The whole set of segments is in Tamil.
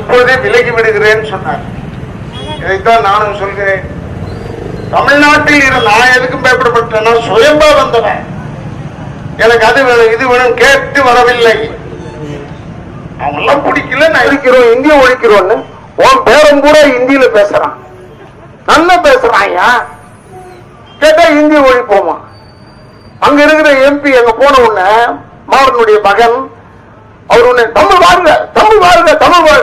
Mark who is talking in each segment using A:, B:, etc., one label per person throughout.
A: இப்பொழுதே விலகி விடுகிறேன் சொன்னார். இதைத்தான் நானும் சொல்கிறேன். தமிழ்நாட்டில் நான் எதுக்கும் பயப்படப்பட்டேன்னா சுயம்பா வந்தவன். எனக்கு அது வேணும் இது வேணும் கேட்டு வரவில்லை. அவங்கெல்லாம் பிடிக்கல. நான் இருக்கிறோம் இந்திய ஒழிக்கிறோன்னு உன் பேரும் கூட இந்தியில பேசுறான், நல்லா பேசுறான். ஐயா கேட்டா இந்திய ஒழிப்போமா? அங்க இருக்கிற எம்பி அங்க போன உடனே மாறனுடைய மகன் அவர் உன்னை தமிழ் வாழ்க தமிழ் வாழ்க தமிழ் வாழ்க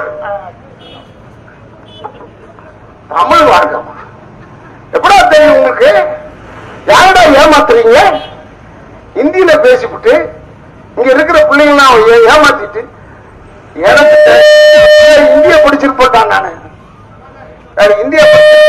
A: தமிழ் வாழ்கமா எப்படா தெரியும் உங்களுக்கு? யாரடா ஏமாத்துறீங்க? இந்தியில பேசிவிட்டு இங்க இருக்கிற பிள்ளைங்களாம் ஏமாத்திட்டு எனக்கு இந்திய படிச்சிருப்பான். நானு இந்தியா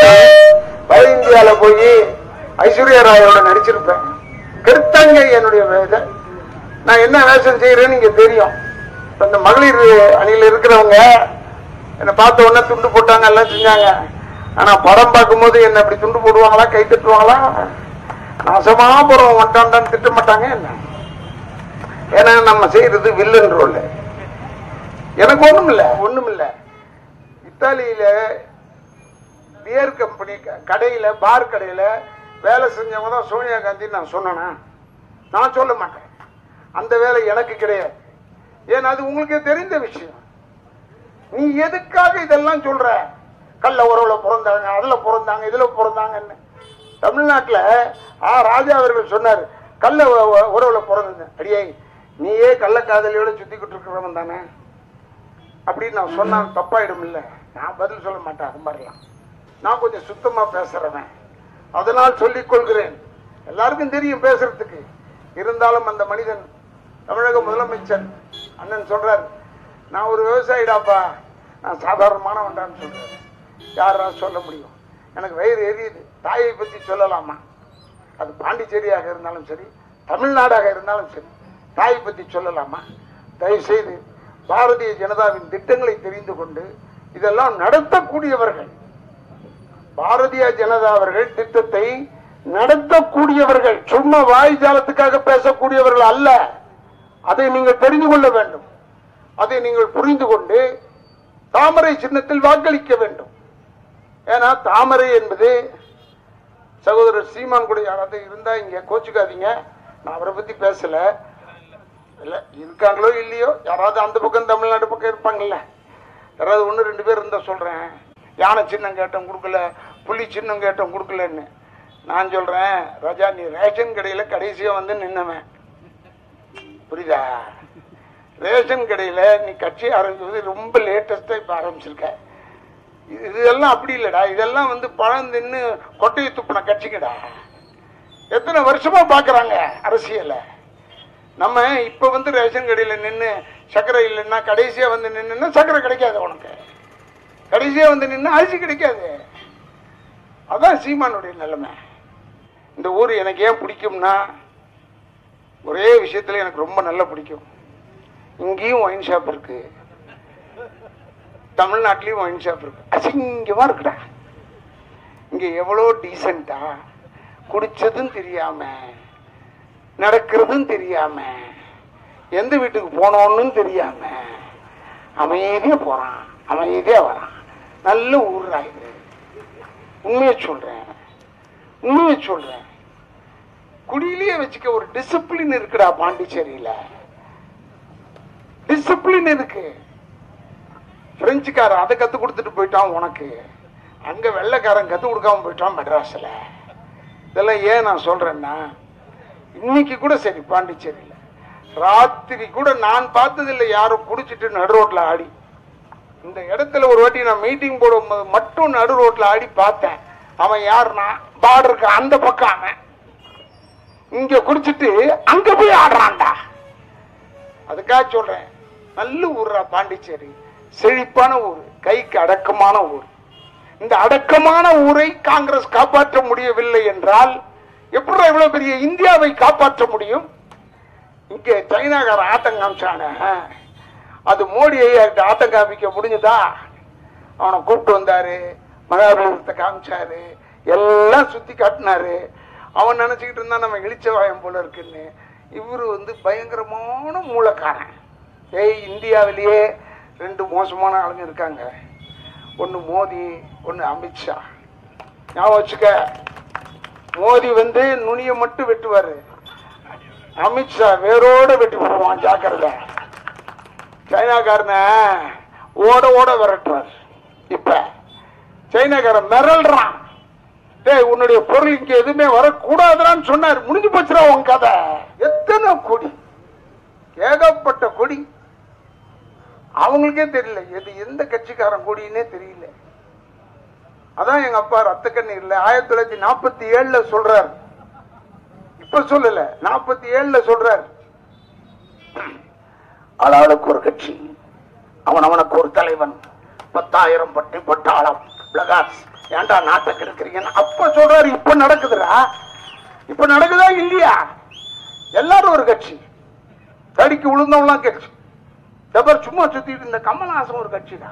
A: வட இந்தியால போய் ஐஸ்வர்யா ராயோட நடிச்சிருப்பேன். கெடுத்தாங்க என்னுடைய வேலை. நான் என்ன வேஷம் செய்யறேன்னு இங்க தெரியும். இந்த மகளிர் அணியில இருக்கிறவங்க என்ன பார்த்த உடனே துண்டு போட்டாங்க, எல்லாம் செஞ்சாங்க. ஆனா படம் பார்க்கும் போது என்ன அப்படி துண்டு போடுவாங்களா, கை தட்டுவாங்களா? நாசமா போறோம் வண்டான்னு திட்ட மாட்டாங்க என்ன? ஏன்னா நம்ம செய்யறது வில்லன் ரோல். எனக்கு ஒண்ணும் இல்ல. இத்தாலியில பியர் கம்பெனி கடையில பார் கடையில வேலை செஞ்சவங்க தான் சோனியா காந்தி நான் சொன்னா? நான் சொல்ல மாட்டேன். அந்த வேலை எனக்கு கிடையாது. ஏன்னா அது உங்களுக்கே தெரிந்த விஷயம். நீ எதுக்காக இதெல்லாம் சொல்ற? கள்ள உறவுல பிறந்தாங்க, அதுல பிறந்தாங்க, இதுல பிறந்தாங்கன்னு. தமிழ்நாட்டில் ராஜா அவர்கள் சொன்னார், கள்ள உறவுல பிறந்தது. அடியே நீயே கள்ளக்காதலியோட சுத்திக்கிட்டு இருக்கிறவன் தானே அப்படின்னு நான் சொன்னா தப்பாயிடும் இல்ல? நான் பதில் சொல்ல மாட்டேன். அது மாதிரிலாம் நான் கொஞ்சம் சுத்தமா பேசுறவன். அதனால் சொல்லிக் கொள்கிறேன். எல்லாருக்கும் தெரியும் பேசுறதுக்கு. இருந்தாலும் அந்த மனிதன் தமிழக முதலமைச்சர் அண்ணன் சொல்றாரு, நான் ஒரு விவசாயிடாப்பா, நான் சாதாரணமானவன்டான்னு சொல்றாரு. யாரா சொல்ல முடியும்? எனக்கு வயிறு எரியுது. தாயை பத்தி சொல்லலாமா? அது பாண்டிச்சேரியாக இருந்தாலும் சரி, தமிழ்நாடாக இருந்தாலும் சரி, தாயை பத்தி சொல்லலாமா? தயவு செய்து பாரதிய ஜனதாவின் திட்டங்களை தெரிந்து கொண்டு இதெல்லாம் நடத்தக்கூடியவர்கள், பாரதிய ஜனதா அவர்கள் திட்டத்தை நடத்தக்கூடியவர்கள், சும்மா வாய் ஜாலத்துக்காக பேசக்கூடியவர்கள் அல்ல. அதை நீங்கள் தெரிந்து கொள்ள வேண்டும். அதை நீங்கள் புரிந்து கொண்டு தாமரை சின்னத்தில் வாக்களிக்க வேண்டும். ஏன்னா தாமரை என்பது சகோதரர் சீமான் கூட யாராவது இருந்தா இங்க கோச்சுக்காதீங்க, நான் அவரை பத்தி பேசல. இல்ல இருக்காங்களோ இல்லையோ, யாராவது அந்த பக்கம் தமிழ்நாடு பக்கம் இருப்பாங்கல்ல, யாராவது ஒன்று ரெண்டு பேர் இருந்தா சொல்றேன். யானை சின்னம் கேட்டோம் கொடுக்கல, புலி சின்னம் கேட்டோம் கொடுக்கலன்னு. நான் சொல்றேன், ராஜா நீ ரேஷன் கடையில கடைசியா வந்து நின்னவன், புரியுதா? ரேஷன் கடையில நீ கட்சி ஆரம்பிச்சது ரொம்ப லேட்டஸ்டா இப்ப ஆரம்பிச்சிருக்க. இதெல்லாம் அப்படி இல்லடா, இதெல்லாம் வந்து பழம் தின்னு கொட்டையை துப்புன கட்சிக்கடா. எத்தனை வருஷமா பாக்குறாங்க அரசியல. நம்ம இப்ப வந்து ரேஷன் கடையில நின்று சர்க்கரை இல்லைன்னா கடைசியா வந்து நின்னா சர்க்கரை கிடைக்காது உனக்கு, கடைசியா வந்து நின்னா அரிசி கிடைக்காது. அதான் சீமானுடைய நிலைமை. இந்த ஊர் எனக்கு ஏன் பிடிக்கும்னா, ஒரே விஷயத்துல எனக்கு ரொம்ப நல்லா பிடிக்கும். இங்கேயும் ஒயின் ஷாப் இருக்கு, தமிழ்நாட்டிலையும் ஒயின் ஷாப் இருக்கு. அசிங்கமா இருக்குடா. இங்க எவ்வளோ டீசெண்டா, குடிச்சதும் தெரியாம, நடக்கிறதும் தெரியாம, எந்த வீட்டுக்கு போனோன்னு தெரியாம அமைதியா போறான், அமைதியா வரான். நல்ல ஊர்ரா இது. உண்மையை சொல்றேன். குடியிலேயே வச்சுக்க ஒரு டிசிப்ளின் இருக்குடா பாண்டிச்சேரியில. டிசிப்ளின் இருக்கு. பிரெஞ்சுக்காரன் அதை கத்து கொடுத்துட்டு போயிட்டான் உனக்கு, அங்க வெள்ளைக்காரன் கத்து கொடுக்காம போயிட்டான் மெட்ராஸ்ல. இதெல்லாம் ஏன் நான் சொல்றேன்னா, இன்னைக்கு கூட சரி பாண்டிச்சேரியில ராத்திரி கூட நான் பார்த்ததில்லை யாரும் குடிச்சிட்டு நடு ரோட்ல ஆடி. இந்த இடத்துல ஒரு வாட்டி நான் மீட்டிங் போடும்போது மட்டும் நடு ரோட்ல ஆடி பார்த்தேன். அவன் யாருன்னா பார்டருக்கு அந்த பக்கம், அவன் இங்க குடிச்சிட்டு அங்க போய் ஆடுறான்டா. அதுக்காக சொல்றேன், நல்ல ஊர்ரா பாண்டிச்சேரி, செழிப்பான ஊர், கைக்கு அடக்கமான ஊர். இந்த அடக்கமான ஊரை காங்கிரஸ் காப்பாற்ற முடியவில்லை என்றால் எப்படி இவ்வளவு பெரிய இந்தியாவை காப்பாற்ற முடியும்? இங்க சைனாக்கார ஆட்டம் காமிச்சான, அது மோடியை ஆட்டம் காமிக்க முடிஞ்சதா? அவனை கூப்பிட்டு வந்தாரு, மகாபலிபுரத்தை காமிச்சாரு, எல்லாம் சுத்தி காட்டினாரு. அவன் நினைச்சுக்கிட்டு இருந்தா நம்ம இழிச்சவாயம் போல இருக்குன்னு. இவரு வந்து பயங்கரமான மூலக்காரன். இந்தியாவிலேயே ரெண்டு மோசமான ஆளுங்க இருக்காங்க. ஒன்னு மோடி, ஒன்னு அமித்ஷா. ஞாபகம் வச்சுக்க, மோடி நுனிய மட்டும் வெட்டுவாரு, அமித்ஷா வேரோட வெட்டி போடுவான். ஜாக்கிரதை. சைனாக்காரன ஓட ஓட விரட்டுவார். இப்ப சைனாக்காரன் மிரள்றான், டேய் உன்னுடைய பொருள் இங்க எதுவுமே வரக்கூடாதுன்னு சொன்னார். முடிஞ்சு போச்சுரா உன் கதை. எத்தனை கொடி, ஏகப்பட்ட கொடி. அவங்களுக்கே தெரியல எது எந்த கட்சிக்காரன் கொடின்னே தெரியல. அதான் எங்க அப்பா ரத்த கண்ணீர்ல 1947 சொல்றாரு. இப்ப சொல்லல, 47 சொல்றாரு. ஆளாளுக்கு ஒரு கட்சி, அவனுக்கு ஒரு தலைவன், 10,000 பட்டி பட்டாளம், ஏன்டா நாட்டுக்கு இருக்கிறீங்க அப்ப சொல்றாரு. இப்ப நடக்குதுடா, இப்ப நடக்குதா இல்லையா? எல்லாரும் ஒரு கட்சி, தடிக்கு விழுந்தவங்களாம் கட்சி. டபர் சும்மா சுத்திட்டு இந்த கமல்ஹாசன் ஒரு கட்சிடா.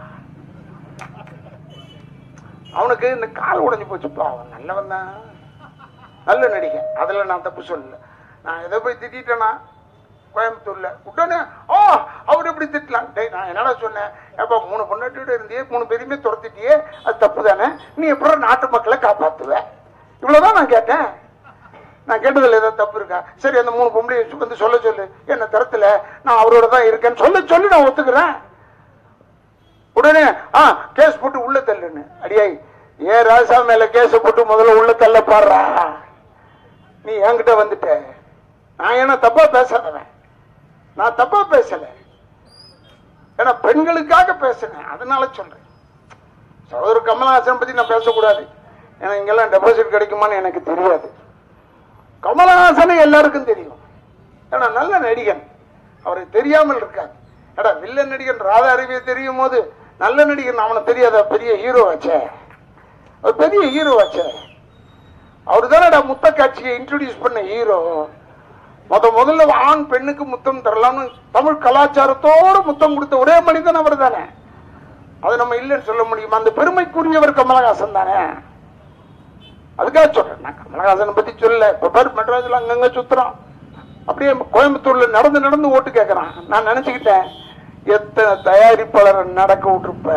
A: அவனுக்கு இந்த கால் உடைஞ்சு போச்சுப்பா. அவன் நல்லவன் தான், நல்ல நடிகன், அதுல நான் தப்பு சொல்லல. நான் எதை போய் திட்டேனா கோயம்புத்தூர்ல உடனே அவர் எப்படி திட்டலாம்? நான் என்னடா சொன்னேன், எப்ப 3 பொண்டாட்டியோட இருந்தியே, 3 பேருமே துரத்திட்டியே, அது தப்பு தானே, நீ எப்படி நாட்டு மக்களை காப்பாத்துவ? இவ்வளவுதான் நான் கேட்டேன். நான் கேட்டதுல ஏதாவது தப்பு இருக்கா? சரி, அந்த 3 பொம்பளை சொல்ல சொல்லு, என்ன தரத்துல நான் அவரோட தான் இருக்கேன்னு சொல்லி நான் ஒத்துக்கிறேன். உடனே கேஸ் போட்டு உள்ள தள்ளுன்னு. அடியாய், ஏன் ராசா மேல கேஸ் போட்டு முதல்ல உள்ள தள்ள பாடுறா. நீ என்கிட்ட வந்துட்ட. நான் என்ன தப்பா பேசாதவன், நான் தப்பா பேசல, ஏன்னா பெண்களுக்காக பேசினேன், அதனால சொல்றேன். சகோதரர் கமல்ஹாசன் பத்தி நான் பேசக்கூடாது, ஏன்னா இங்கெல்லாம் டெபாசிட் கிடைக்குமான்னு எனக்கு தெரியாது. கமல்ஹாசனை எல்லாருக்கும் தெரியும், ஏன்னா நல்ல நடிகன், அவரை தெரியாமல் இருக்காது. ஏடா வில்லன் நடிகன் ராதா அறிவியை தெரியும் போது நல்ல நடிகன் அவனை தெரியாத? பெரிய ஹீரோ வச்சே, ஒரு பெரிய ஹீரோ வச்சே. அவரு தானடா முத்த காட்சியை இன்ட்ரோடியூஸ் பண்ண ஹீரோ. முதல்ல ஆண் பெண்ணுக்கு முத்தம் தரலாம்னு தமிழ் கலாச்சாரத்தோடு முத்தம் கொடுத்த ஒரே மனிதன் அவர் தானே. அது நம்ம இல்லைன்னு சொல்ல முடியுமா? அந்த பெருமைக்குரியவர் கமலஹாசன் தானே. அதுக்காக சொல்றேன், நான் கமலஹாசனை பத்தி சொல்ல. இப்ப பேர் மெட்ராஸ்ல அங்கங்க சுத்துறான், அப்படியே கோயம்புத்தூர்ல நடந்து ஓட்டு கேட்கறான். நான் நினைச்சுக்கிட்டேன், எத்தனை தயாரிப்பாளர் நடக்க விட்டுருப்ப,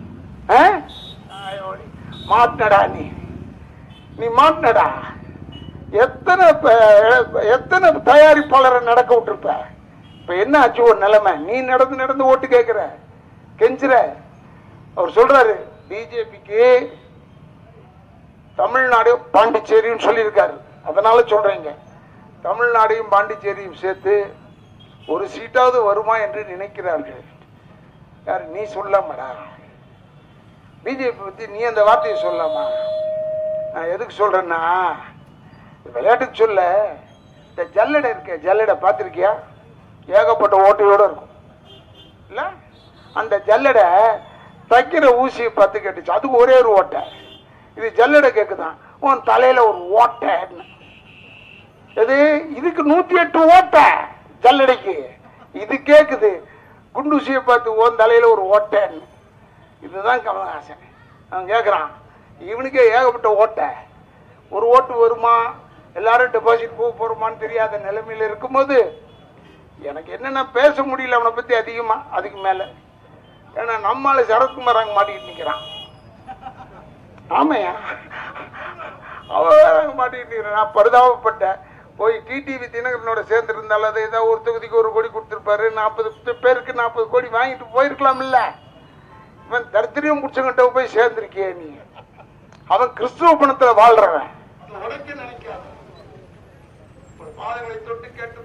A: மாட்டினடா நீ மாட்டினடா. எத்தனை தயாரிப்பாளரை நடக்க விட்டுருப்ப. இப்ப என்ன ஆச்சு ஒரு நிலைமை? நீ நடந்து ஓட்டு கேட்கிற, கெஞ்சுற. அவர் சொல்றாரு, பிஜேபிக்கு தமிழ்நாடு பாண்டிச்சேரியும் சொல்லியிருக்காரு. அதனால சொல்றீங்க, தமிழ்நாடையும் பாண்டிச்சேரியும் சேர்த்து ஒரு சீட்டாவது வருமா என்று நினைக்கிறார்கள். யாரு? நீ சொல்லாமடா. பிஜேபி பத்தி நீ அந்த வார்த்தையை சொல்லாமா? நான் எதுக்கு சொல்றேன்னா, விளையாட்டுக்கு சொல்ல. இந்த ஜல்லடை இருக்க, ஜல்லடை பார்த்திருக்கியா? ஏகப்பட்ட ஓட்டையோட இருக்கும் இல்ல? அந்த ஜல்லடை தைக்கிற ஊசியை பார்த்து கேட்டுச்சு, அதுக்கு ஒரே ஒரு ஓட்டை. இது ஜல்லடை கேக்குதான், உன் தலையில ஒரு ஓட்டை. எது? இதுக்கு 108 ஓட்டை ஜல்லடைக்கு. இது கேக்குது குண்டூசியை பார்த்து உன் தலையில ஒரு ஓட்டைன்னு. இதுதான் கமலஹாசன். அவன் கேட்கிறான், இவனுக்கே ஏகப்பட்ட ஓட்டை, ஒரு ஓட்டு வருமா, எல்லாரும் டெபாசிட் போறோமான்னு தெரியாத நிலைமையில இருக்கும்போது எனக்கு என்னென்ன பேச முடியல அவனை பத்தி அதிகமா. அதுக்கு மேல ஏன்னா நம்மால சரத்குமார் அங்க மாட்டிக்கிட்டு நிக்கிறான். ஆமையா, அவன் மாட்டிக்கிட்டு நிக்கிறான். நான் பரிதாபப்பட்டேன். போய் டிடிவி தினகரனோட சேர்ந்து இருந்தாலும் அதை ஏதாவது ஒரு தொகுதிக்கு 1 கோடி கொடுத்துருப்பாரு, 40 பேருக்கு 40 கோடி வாங்கிட்டு போயிருக்கலாம் இல்ல. இவன் தரித்திரியம் முடிச்சவங்கிட்ட போய் சேர்ந்திருக்கிய நீ. அவன் கிறிஸ்துவ பணத்துல வாழ்றவன். பாதங்களை தொட்டு கேட்ட